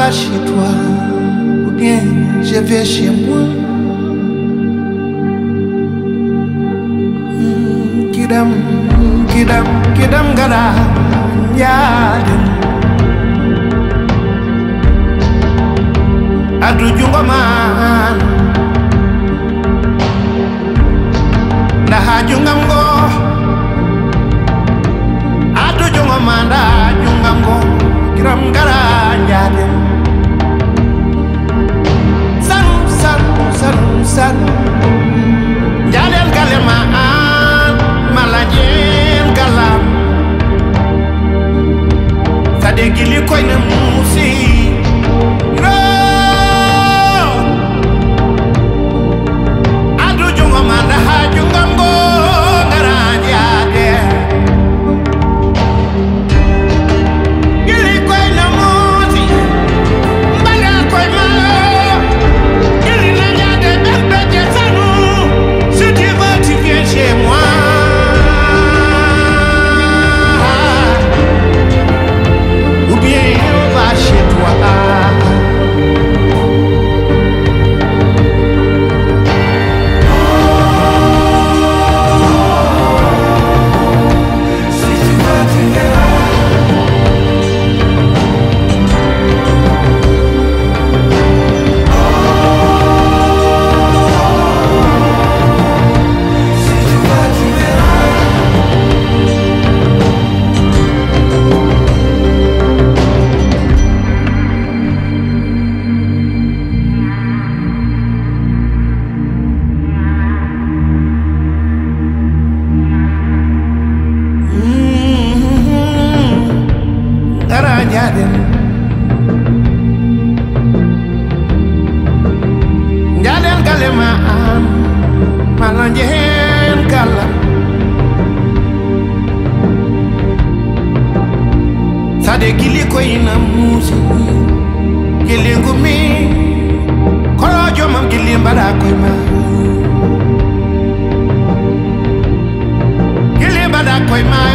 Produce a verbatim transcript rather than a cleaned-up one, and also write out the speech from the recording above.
va chez toi ou bien je vais chez moi. Kidam, kidam, kidam gada yadin. Adu jungo man, nah jungam go. Adu jungo man, dah jungam go. Kidam gada yadin. San, san, san, san. Yadin kalema. Malajen galam Sade gili koy na musi No Adu jungo manda ha jungambo Ngaraja de Gili koy na musi Mbala koy ma Gili na jade bembe sanu Si tu veux tu viens chez moi chez toi. Koy ma